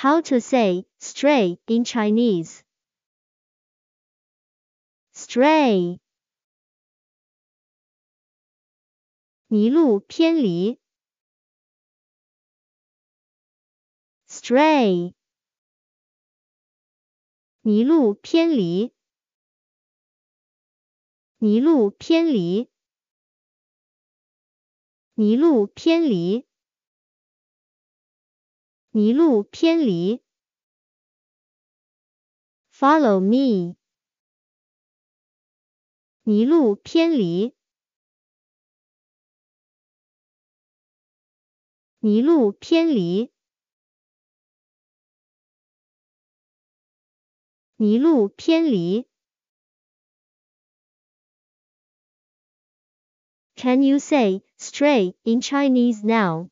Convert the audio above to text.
How to say stray in Chinese. Stray. 迷路偏离。Stray. 迷路偏离。迷路偏离。迷路偏离。迷路偏离。Follow me. 迷路偏离。迷路偏离。迷路偏离。Can you say stray in Chinese now?